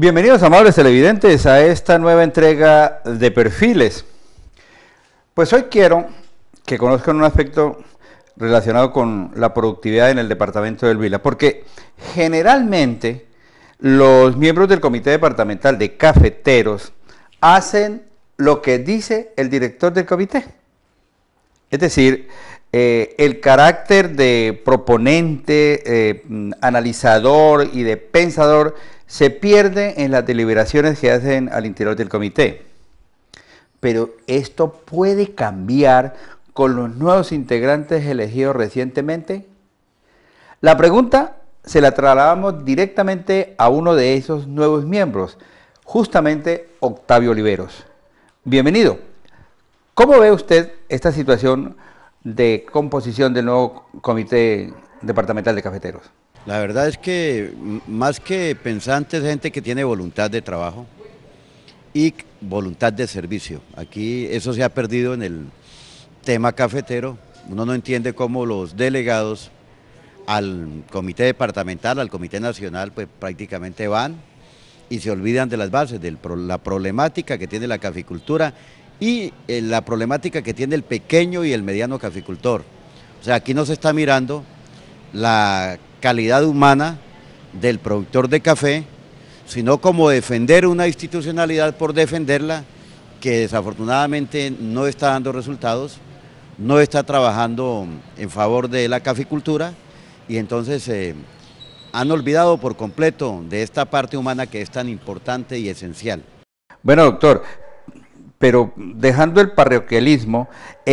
Bienvenidos, amables televidentes, a esta nueva entrega de Perfiles. Pues hoy quiero que conozcan un aspecto relacionado con la productividad en el departamento del Huila, porque generalmente los miembros del comité departamental de cafeteros hacen lo que dice el director del comité. Es decir, el carácter de proponente, analizador y de pensador se pierde en las deliberaciones que hacen al interior del comité. Pero esto puede cambiar con los nuevos integrantes elegidos recientemente. La pregunta se la trasladamos directamente a uno de esos nuevos miembros, justamente Octavio Oliveros. Bienvenido. ¿Cómo ve usted esta situación de composición del nuevo comité departamental de cafeteros? La verdad es que más que pensantes, gente que tiene voluntad de trabajo y voluntad de servicio. Aquí eso se ha perdido en el tema cafetero. Uno no entiende cómo los delegados al comité departamental, al comité nacional, pues prácticamente van y se olvidan de las bases, de la problemática que tiene la caficultura y la problemática que tiene el pequeño y el mediano caficultor. O sea, aquí no se está mirando la calidad humana del productor de café, sino como defender una institucionalidad por defenderla, que desafortunadamente no está dando resultados, no está trabajando en favor de la caficultura, y entonces han olvidado por completo de esta parte humana que es tan importante y esencial. Bueno, doctor, pero dejando el parroquialismo,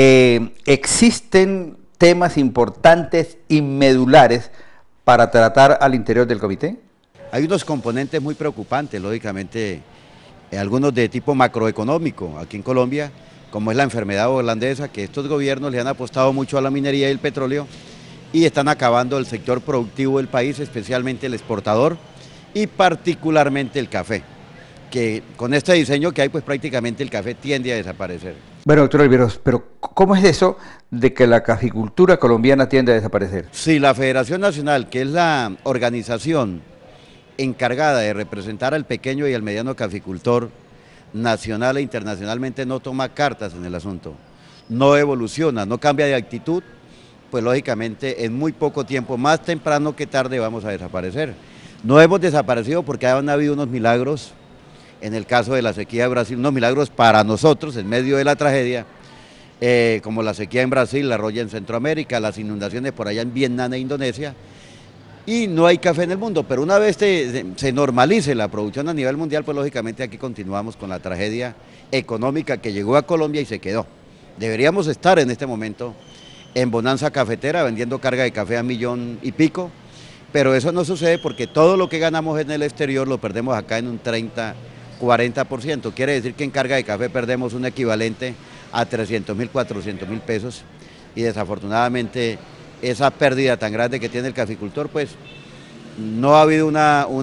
existen temas importantes y medulares para tratar al interior del comité. Hay unos componentes muy preocupantes, lógicamente, algunos de tipo macroeconómico aquí en Colombia, como es la enfermedad holandesa, que estos gobiernos le han apostado mucho a la minería y el petróleo y están acabando el sector productivo del país, especialmente el exportador y particularmente el café, que con este diseño que hay, pues prácticamente el café tiende a desaparecer. Bueno, doctor Oliveros, pero ¿cómo es eso de que la caficultura colombiana tiende a desaparecer? Si la Federación Nacional, que es la organización encargada de representar al pequeño y al mediano caficultor nacional e internacionalmente, no toma cartas en el asunto, no evoluciona, no cambia de actitud, pues lógicamente en muy poco tiempo, más temprano que tarde, vamos a desaparecer. No hemos desaparecido porque han habido unos milagros. En el caso de la sequía de Brasil, unos milagros para nosotros en medio de la tragedia, como la sequía en Brasil, la roya en Centroamérica, las inundaciones por allá en Vietnam e Indonesia, y no hay café en el mundo, pero una vez se normalice la producción a nivel mundial, pues lógicamente aquí continuamos con la tragedia económica que llegó a Colombia y se quedó. Deberíamos estar en este momento en bonanza cafetera, vendiendo carga de café a 1,5 millones, pero eso no sucede porque todo lo que ganamos en el exterior lo perdemos acá en un 30-40%, quiere decir que en carga de café perdemos un equivalente a 300.000, 400.000 pesos, y desafortunadamente esa pérdida tan grande que tiene el caficultor, pues no ha habido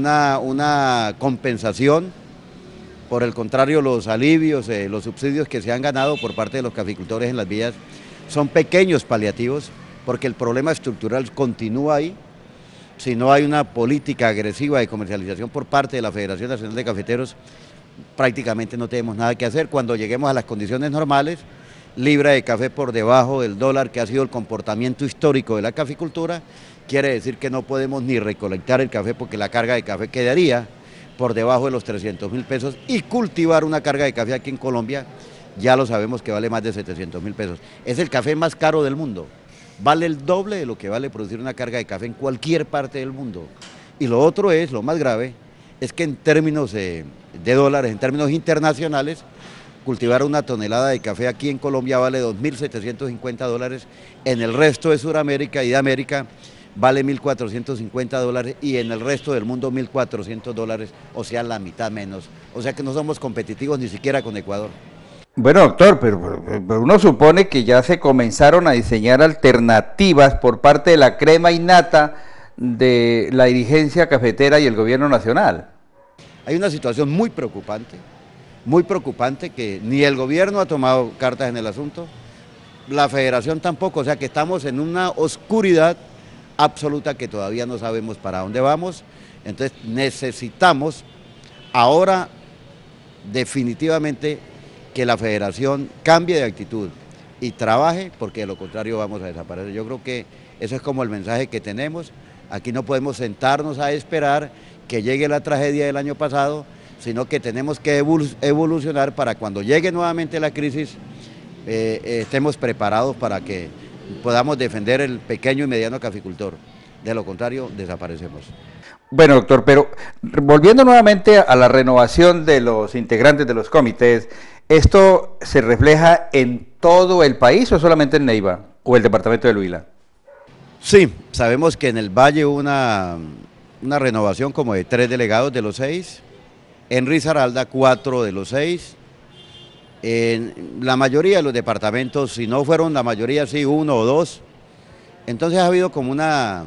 una compensación. Por el contrario, los alivios, los subsidios que se han ganado por parte de los caficultores en las vías son pequeños paliativos, porque el problema estructural continúa ahí. Si no hay una política agresiva de comercialización por parte de la Federación Nacional de Cafeteros, prácticamente no tenemos nada que hacer. Cuando lleguemos a las condiciones normales, libra de café por debajo del dólar, que ha sido el comportamiento histórico de la caficultura, quiere decir que no podemos ni recolectar el café porque la carga de café quedaría por debajo de los 300.000 pesos, y cultivar una carga de café aquí en Colombia, ya lo sabemos que vale más de 700.000 pesos. Es el café más caro del mundo. Vale el doble de lo que vale producir una carga de café en cualquier parte del mundo. Y lo otro es, lo más grave, es que en términos de dólares, en términos internacionales, cultivar una tonelada de café aquí en Colombia vale $2.750, en el resto de Sudamérica y de América vale $1.450 y en el resto del mundo $1.400, o sea, la mitad menos. O sea que no somos competitivos ni siquiera con Ecuador. Bueno, doctor, pero uno supone que ya se comenzaron a diseñar alternativas por parte de la crema innata de la dirigencia cafetera y el gobierno nacional. Hay una situación muy preocupante que ni el gobierno ha tomado cartas en el asunto, la federación tampoco, o sea que estamos en una oscuridad absoluta que todavía no sabemos para dónde vamos. Entonces necesitamos Ahora definitivamente que la federación cambie de actitud y trabaje, porque de lo contrario vamos a desaparecer. Yo creo que eso es como el mensaje que tenemos. Aquí no podemos sentarnos a esperar que llegue la tragedia del año pasado, sino que tenemos que evolucionar para cuando llegue nuevamente la crisis, estemos preparados para que podamos defender el pequeño y mediano caficultor. De lo contrario, desaparecemos. Bueno, doctor, pero volviendo nuevamente a la renovación de los integrantes de los comités, ¿esto se refleja en todo el país o solamente en Neiva o el departamento del Huila? Sí, sabemos que en el Valle hubo una renovación como de 3 delegados de los 6, en Risaralda 4 de los 6, en la mayoría de los departamentos, si no fueron la mayoría, sí, 1 o 2, entonces ha habido como una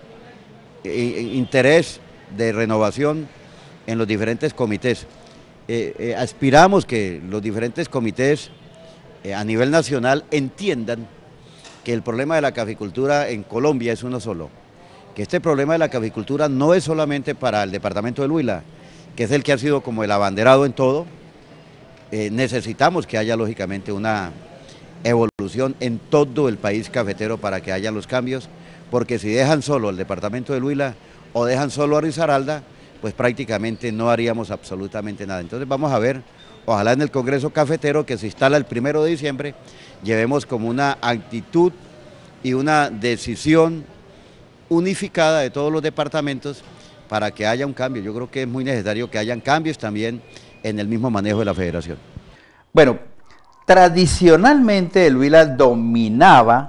interés de renovación en los diferentes comités. Aspiramos que los diferentes comités a nivel nacional entiendan que el problema de la caficultura en Colombia es uno solo, que este problema de la caficultura no es solamente para el departamento del Huila, que es el que ha sido como el abanderado en todo. Necesitamos que haya lógicamente una evolución en todo el país cafetero para que haya los cambios, porque si dejan solo el departamento del Huila o dejan solo a Risaralda, pues prácticamente no haríamos absolutamente nada. Entonces vamos a ver, ojalá en el Congreso Cafetero que se instala el 1 de diciembre, llevemos como una actitud y una decisión unificada de todos los departamentos para que haya un cambio. Yo creo que es muy necesario que hayan cambios también en el mismo manejo de la federación. Bueno, tradicionalmente el Huila dominaba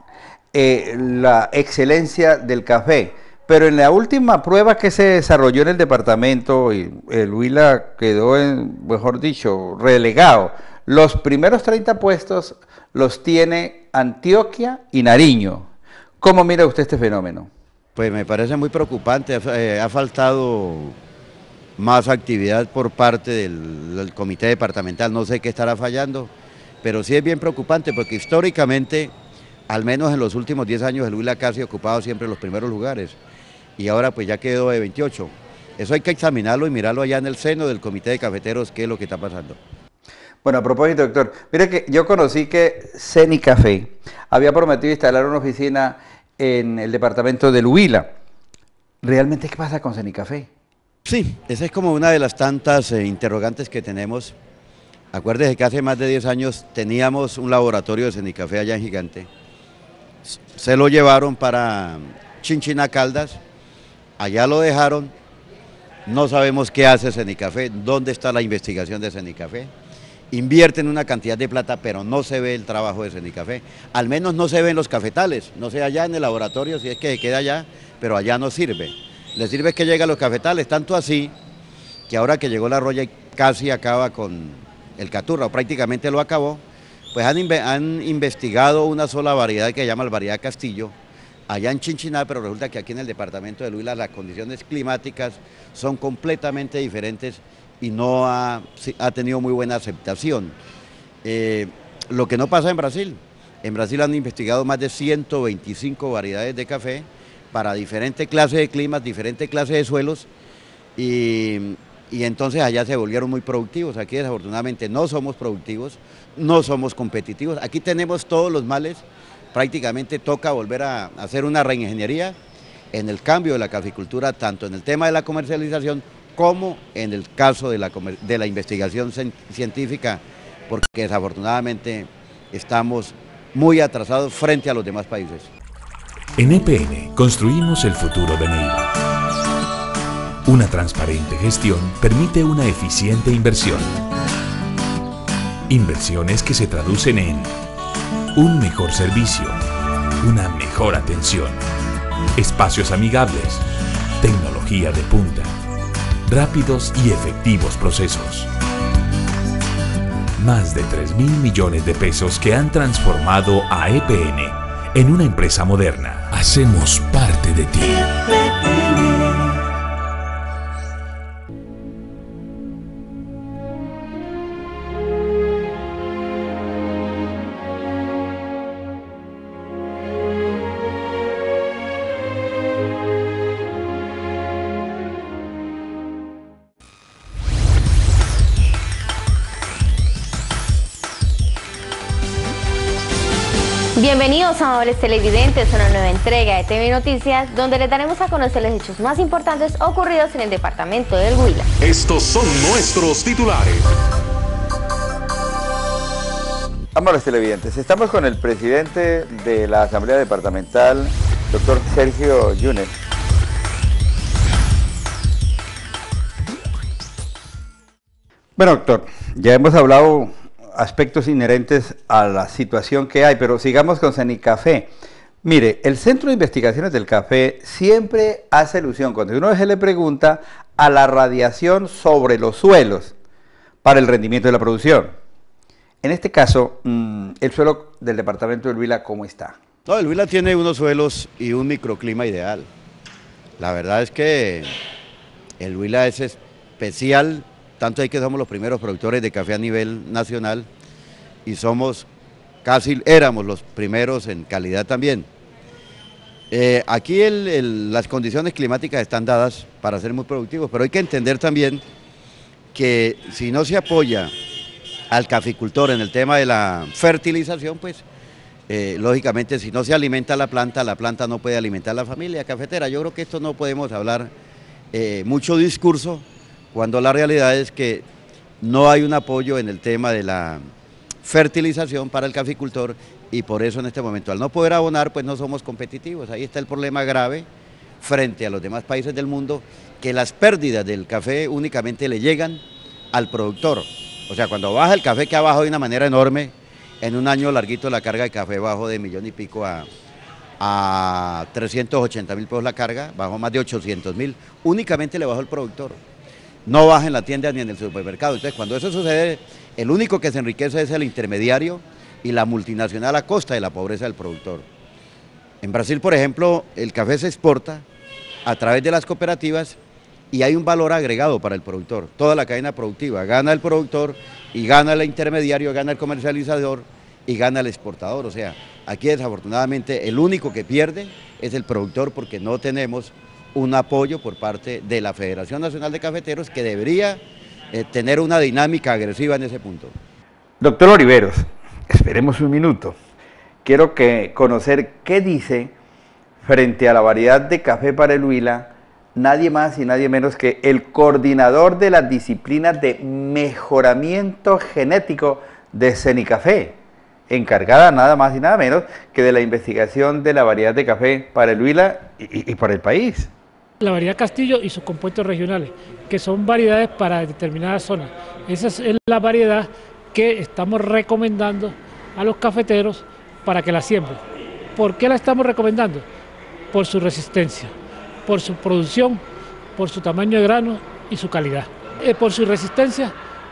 la excelencia del café, pero en la última prueba que se desarrolló en el departamento, el Huila quedó, mejor dicho, relegado. Los primeros 30 puestos los tiene Antioquia y Nariño. ¿Cómo mira usted este fenómeno? Pues me parece muy preocupante, ha faltado más actividad por parte del comité departamental, no sé qué estará fallando, pero sí es bien preocupante porque históricamente, al menos en los últimos 10 años, el Huila casi ha ocupado siempre los primeros lugares y ahora pues ya quedó de 28. Eso hay que examinarlo y mirarlo allá en el seno del comité de cafeteros, qué es lo que está pasando. Bueno, a propósito, doctor, mire que yo conocí que Cenicafé había prometido instalar una oficina en el departamento del Huila. ¿Realmente qué pasa con Cenicafé? Sí, esa es como una de las tantas interrogantes que tenemos. Acuérdese que hace más de 10 años teníamos un laboratorio de Cenicafé allá en Gigante. Se lo llevaron para Chinchina Caldas, allá lo dejaron, no sabemos qué hace Cenicafé, dónde está la investigación de Cenicafé. Invierten una cantidad de plata, pero no se ve el trabajo de Cenicafé. Al menos no se ven los cafetales, no sé allá en el laboratorio si es que se queda allá, pero allá no sirve. Le sirve que lleguen los cafetales, tanto así que ahora que llegó la Roya y casi acaba con el Caturra, o prácticamente lo acabó, pues han investigado una sola variedad que se llama la variedad Castillo, allá en Chinchiná, pero resulta que aquí en el departamento de Huila las condiciones climáticas son completamente diferentes y no ha tenido muy buena aceptación. Lo que no pasa en Brasil han investigado más de 125 variedades de café para diferentes clases de climas, diferentes clases de suelos y entonces allá se volvieron muy productivos. Aquí desafortunadamente no somos productivos, no somos competitivos, aquí tenemos todos los males, prácticamente toca volver a hacer una reingeniería en el cambio de la caficultura, tanto en el tema de la comercialización como en el caso de la investigación científica, porque desafortunadamente estamos muy atrasados frente a los demás países. En EPN construimos el futuro de Neiva. Una transparente gestión permite una eficiente inversión. Inversiones que se traducen en un mejor servicio, una mejor atención, espacios amigables, tecnología de punta, rápidos y efectivos procesos. Más de 3.000 millones de pesos que han transformado a EPN en una empresa moderna. Hacemos parte de ti. Bienvenidos, amables televidentes, a una nueva entrega de TV Noticias, donde les daremos a conocer los hechos más importantes ocurridos en el departamento del Huila. Estos son nuestros titulares. Amables televidentes, estamos con el presidente de la Asamblea Departamental, doctor Sergio Yunes. Bueno, doctor, ya hemos hablado aspectos inherentes a la situación que hay, pero sigamos con Cenicafé. Mire, el Centro de Investigaciones del Café siempre hace alusión, cuando uno se le pregunta, a la radiación sobre los suelos para el rendimiento de la producción. En este caso, el suelo del departamento del Huila, ¿cómo está? No, el Huila tiene unos suelos y un microclima ideal. La verdad es que el Huila es especial, tanto es que somos los primeros productores de café a nivel nacional y éramos los primeros en calidad también. Aquí las condiciones climáticas están dadas para ser muy productivos, pero hay que entender también que si no se apoya al caficultor en el tema de la fertilización, pues lógicamente si no se alimenta la planta no puede alimentar a la familia cafetera. Yo creo que esto no podemos hablar mucho discurso, cuando la realidad es que no hay un apoyo en el tema de la fertilización para el caficultor y por eso en este momento al no poder abonar pues no somos competitivos. Ahí está el problema grave frente a los demás países del mundo, que las pérdidas del café únicamente le llegan al productor. O sea, cuando baja el café, que ha bajado de una manera enorme, en un año larguito la carga de café bajó de 1,5 millones a 380.000 pesos la carga, bajó más de 800.000, únicamente le bajó el productor. No baja en la tienda ni en el supermercado. Entonces, cuando eso sucede, el único que se enriquece es el intermediario y la multinacional a costa de la pobreza del productor. En Brasil, por ejemplo, el café se exporta a través de las cooperativas y hay un valor agregado para el productor. Toda la cadena productiva, gana el productor y gana el intermediario, gana el comercializador y gana el exportador. O sea, aquí desafortunadamente el único que pierde es el productor porque no tenemos un apoyo por parte de la Federación Nacional de Cafeteros, que debería tener una dinámica agresiva en ese punto. Doctor Oliveros, esperemos un minuto. Quiero conocer qué dice frente a la variedad de café para el Huila, nadie más y nadie menos que el coordinador de las disciplinas de mejoramiento genético de Cenicafé, encargada nada más y nada menos que de la investigación de la variedad de café para el Huila y para el país. La variedad Castillo y sus compuestos regionales, que son variedades para determinadas zonas. Esa es la variedad que estamos recomendando a los cafeteros para que la siembren. ¿Por qué la estamos recomendando? Por su resistencia, por su producción, por su tamaño de grano y su calidad. Por su resistencia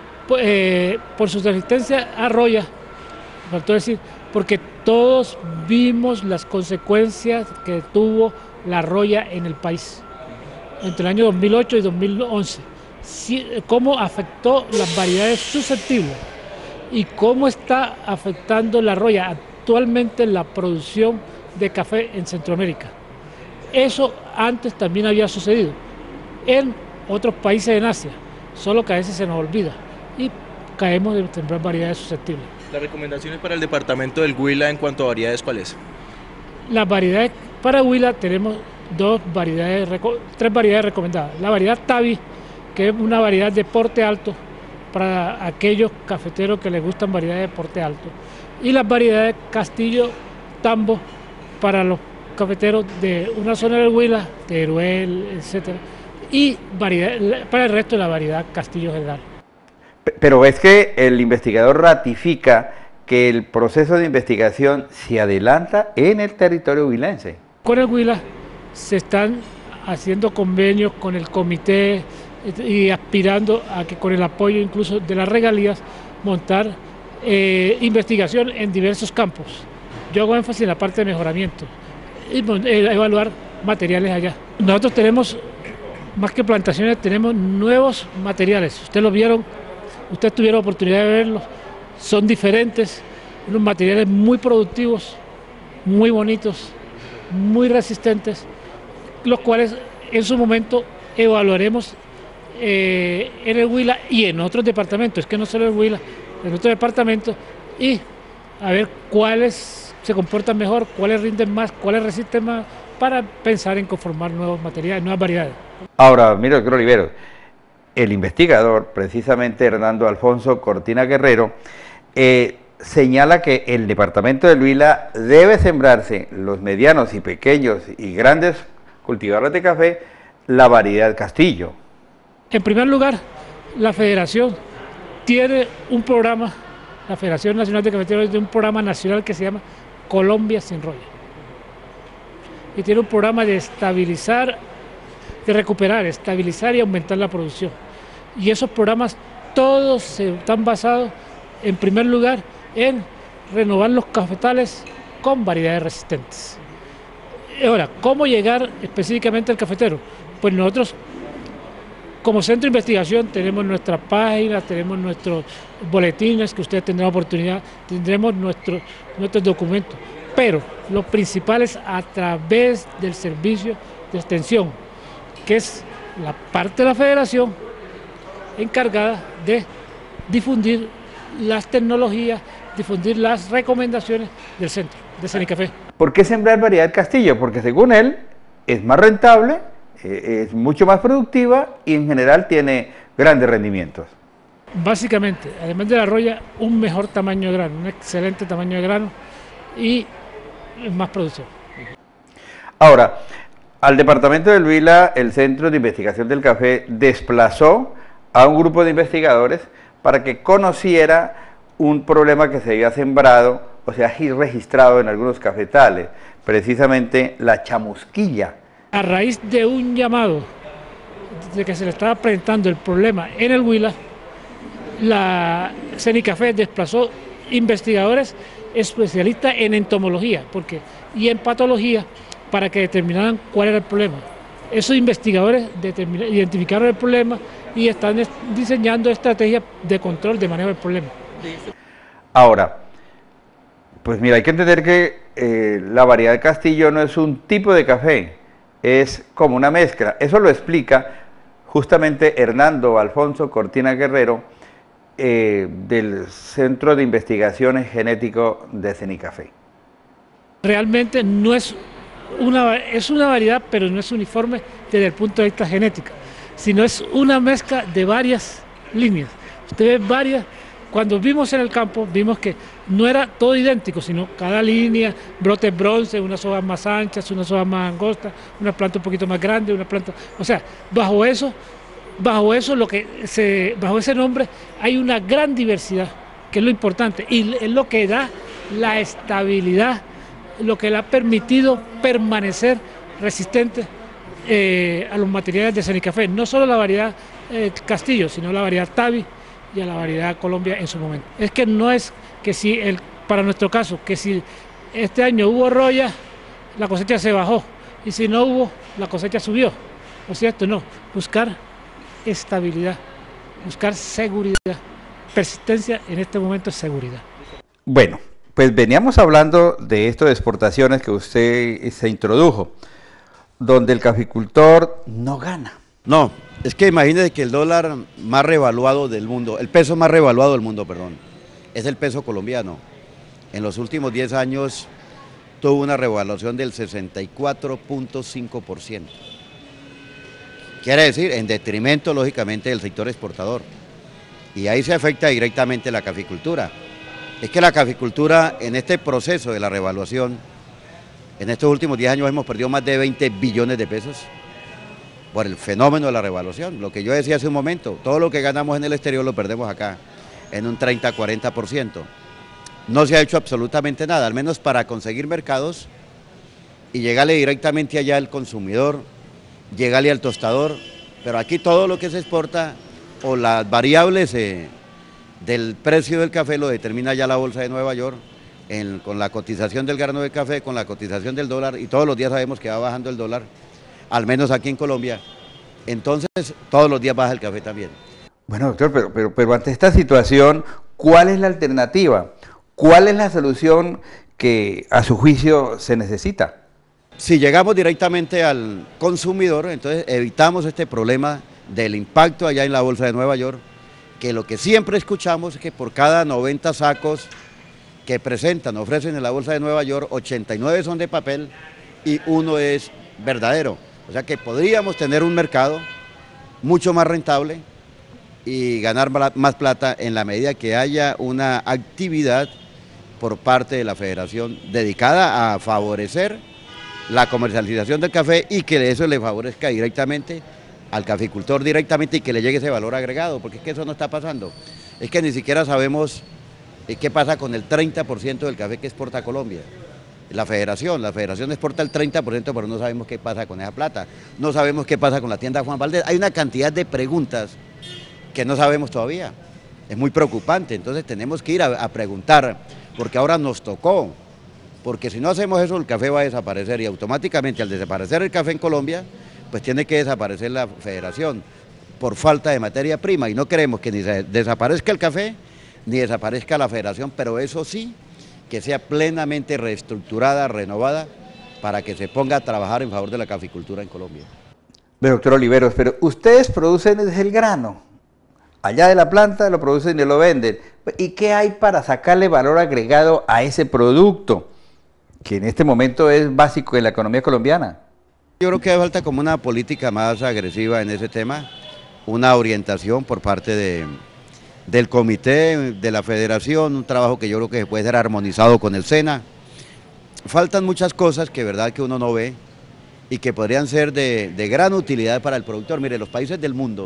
a roya, faltó decir, porque todos vimos las consecuencias que tuvo la roya en el país entre el año 2008 y 2011, cómo afectó las variedades susceptibles y cómo está afectando la roya actualmente la producción de café en Centroamérica. Eso antes también había sucedido en otros países en Asia, solo que a veces se nos olvida y caemos en sembrar variedades susceptibles. ¿Las recomendaciones para el departamento del Huila en cuanto a variedades cuáles? Las variedades para Huila tenemos tres variedades recomendadas. La variedad Tavi, que es una variedad de porte alto para aquellos cafeteros que les gustan variedades de porte alto. Y las variedades Castillo Tambo para los cafeteros de una zona del Huila, Teruel, etc. Y para el resto de la variedad Castillo General. Pero es que el investigador ratifica que el proceso de investigación se adelanta en el territorio huilense. Con el Huila se están haciendo convenios con el comité y aspirando a que con el apoyo incluso de las regalías montar investigación en diversos campos. Yo hago énfasis en la parte de mejoramiento y evaluar materiales allá. Nosotros tenemos, más que plantaciones, tenemos nuevos materiales. Ustedes lo vieron, ustedes tuvieron oportunidad de verlos, son diferentes, unos materiales muy productivos, muy bonitos, muy resistentes, los cuales en su momento evaluaremos en el Huila y en otros departamentos, es que no solo el Huila, en otros departamentos, y a ver cuáles se comportan mejor, cuáles rinden más, cuáles resisten más, para pensar en conformar nuevos materiales, nuevas variedades. Ahora, mire, doctor Oliveros, el investigador, precisamente Hernando Alfonso Cortina Guerrero, señala que el departamento del Huila debe sembrarse los medianos y pequeños y grandes cultivadores de café la variedad Castillo. En primer lugar, la Federación tiene un programa, la Federación Nacional de Cafeteros tiene un programa nacional que se llama Colombia sin roya. Y tiene un programa de estabilizar, de recuperar, estabilizar y aumentar la producción. Y esos programas todos están basados, en primer lugar, en renovar los cafetales con variedades resistentes. Ahora, ¿cómo llegar específicamente al cafetero? Pues nosotros, como centro de investigación, tenemos nuestra página, tenemos nuestros boletines que ustedes tendrán oportunidad, tendremos nuestros documentos, pero lo principal es a través del servicio de extensión, que es la parte de la federación encargada de difundir las tecnologías, difundir las recomendaciones del centro de Cenicafé. ¿Por qué sembrar variedad Castillo? Porque según él es más rentable, es mucho más productiva y en general tiene grandes rendimientos. Básicamente, además de la roya, un mejor tamaño de grano, un excelente tamaño de grano y más producción. Ahora, al departamento del Huila, el Centro de Investigación del Café desplazó a un grupo de investigadores para que conociera un problema que se había sembrado, o sea, registrado en algunos cafetales, precisamente la chamusquilla. A raíz de un llamado de que se le estaba presentando el problema en el Huila, la Cenicafé desplazó investigadores especialistas en entomología y en patología para que determinaran cuál era el problema. Esos investigadores identificaron el problema y están diseñando estrategias de control de manejo del problema. Ahora, pues mira, hay que entender que la variedad Castillo no es un tipo de café, es como una mezcla. Eso lo explica justamente Hernando Alfonso Cortina Guerrero, del Centro de Investigaciones Genético de Cenicafé. Realmente no es una variedad, pero no es uniforme desde el punto de vista genético, sino es una mezcla de varias líneas. Usted ve varias, cuando vimos en el campo, vimos que no era todo idéntico, sino cada línea, brotes bronce, unas hojas más anchas, unas hojas más angostas, una planta un poquito más grande, una planta, o sea, bajo ese nombre hay una gran diversidad, que es lo importante, y es lo que da la estabilidad, lo que le ha permitido permanecer resistente a los materiales de Cenicafé, no solo la variedad Castillo, sino la variedad Tavi y a la variedad Colombia en su momento. Es que no es que para nuestro caso, que si este año hubo roya, la cosecha se bajó, y si no hubo, la cosecha subió. ¿No es cierto? No, buscar estabilidad, buscar seguridad, persistencia en este momento es seguridad. Bueno, pues veníamos hablando de esto de exportaciones que usted se introdujo, donde el caficultor no gana. No, es que imagínese que el dólar más revaluado del mundo, el peso más revaluado del mundo, perdón, es el peso colombiano. En los últimos 10 años tuvo una revaluación del 64.5%. Quiere decir, en detrimento, lógicamente, del sector exportador. Y ahí se afecta directamente la caficultura. Es que la caficultura, en este proceso de la revaluación, en estos últimos 10 años hemos perdido más de 20 billones de pesos por el fenómeno de la revaluación. Lo que yo decía hace un momento, todo lo que ganamos en el exterior lo perdemos acá, en un 30-40%. No se ha hecho absolutamente nada, al menos para conseguir mercados y llegarle directamente allá al consumidor, llegarle al tostador, pero aquí todo lo que se exporta o las variables del precio del café lo determina ya la bolsa de Nueva York, con la cotización del grano de café, con la cotización del dólar, y todos los días sabemos que va bajando el dólar, al menos aquí en Colombia. Entonces todos los días baja el café también. Bueno, doctor, pero ante esta situación, ¿cuál es la alternativa? ¿Cuál es la solución que a su juicio se necesita? Si llegamos directamente al consumidor, entonces evitamos este problema del impacto allá en la bolsa de Nueva York, que lo que siempre escuchamos es que por cada 90 sacos que presentan, ofrecen en la Bolsa de Nueva York, 89 son de papel y 1 es verdadero. O sea que podríamos tener un mercado mucho más rentable y ganar más plata en la medida que haya una actividad por parte de la federación dedicada a favorecer la comercialización del café y que eso le favorezca directamente al caficultor directamente y que le llegue ese valor agregado, porque es que eso no está pasando. Es que ni siquiera sabemos qué pasa con el 30% del café que exporta Colombia. La federación exporta el 30%, pero no sabemos qué pasa con esa plata. No sabemos qué pasa con la tienda Juan Valdez. Hay una cantidad de preguntas que no sabemos todavía. Es muy preocupante, entonces tenemos que ir a preguntar, porque ahora nos tocó. Porque si no hacemos eso, el café va a desaparecer y automáticamente al desaparecer el café en Colombia, pues tiene que desaparecer la federación por falta de materia prima y no queremos que ni desaparezca el café ni desaparezca la federación, pero eso sí, que sea plenamente reestructurada, renovada, para que se ponga a trabajar en favor de la caficultura en Colombia. Doctor Oliveros, pero ustedes producen desde el grano, allá de la planta lo producen y lo venden. ¿Y qué hay para sacarle valor agregado a ese producto, que en este momento es básico en la economía colombiana? Yo creo que hace falta como una política más agresiva en ese tema, una orientación por parte del comité, de la federación, un trabajo que yo creo que puede ser armonizado con el SENA. Faltan muchas cosas que verdad que uno no ve y que podrían ser de gran utilidad para el productor. Mire, los países del mundo,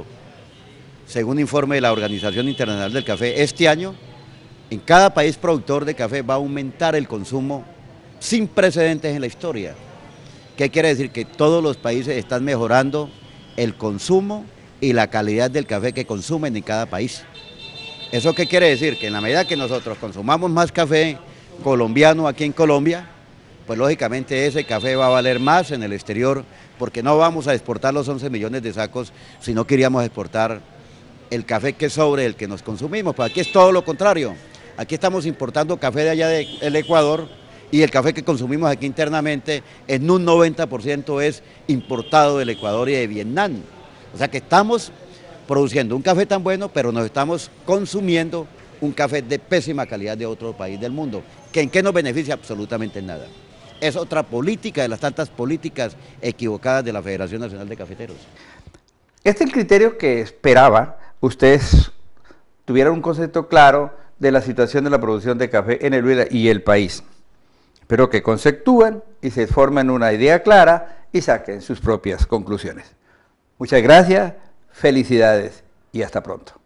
según informe de la Organización Internacional del Café, este año en cada país productor de café va a aumentar el consumo sin precedentes en la historia. ¿Qué quiere decir? Que todos los países están mejorando el consumo y la calidad del café que consumen en cada país. ¿Eso qué quiere decir? Que en la medida que nosotros consumamos más café colombiano aquí en Colombia, pues lógicamente ese café va a valer más en el exterior, porque no vamos a exportar los 11 millones de sacos, sino queríamos exportar el café que sobre el que nos consumimos. Pues aquí es todo lo contrario. Aquí estamos importando café de allá del Ecuador, y el café que consumimos aquí internamente en un 90% es importado del Ecuador y de Vietnam. O sea que estamos produciendo un café tan bueno, pero nos estamos consumiendo un café de pésima calidad de otro país del mundo. ¿En qué nos beneficia? Absolutamente en nada. Es otra política de las tantas políticas equivocadas de la Federación Nacional de Cafeteros. Este es el criterio que esperaba ustedes tuvieran un concepto claro de la situación de la producción de café en el Huila y el país, pero que conceptúen y se formen una idea clara y saquen sus propias conclusiones. Muchas gracias, felicidades y hasta pronto.